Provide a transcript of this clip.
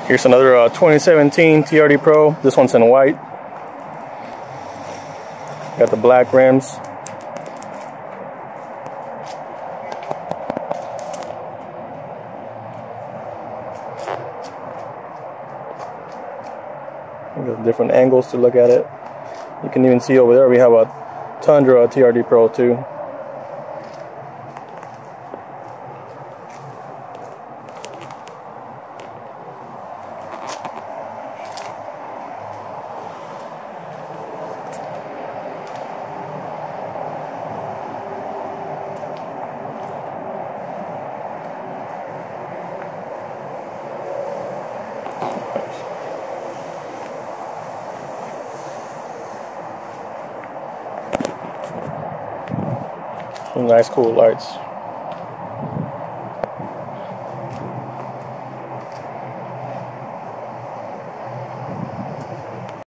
Here's another 2017 TRD Pro. This one's in white. Got the black rims. Got different angles to look at it. You can even see over there we have a Tundra TRD Pro too. Some nice cool lights.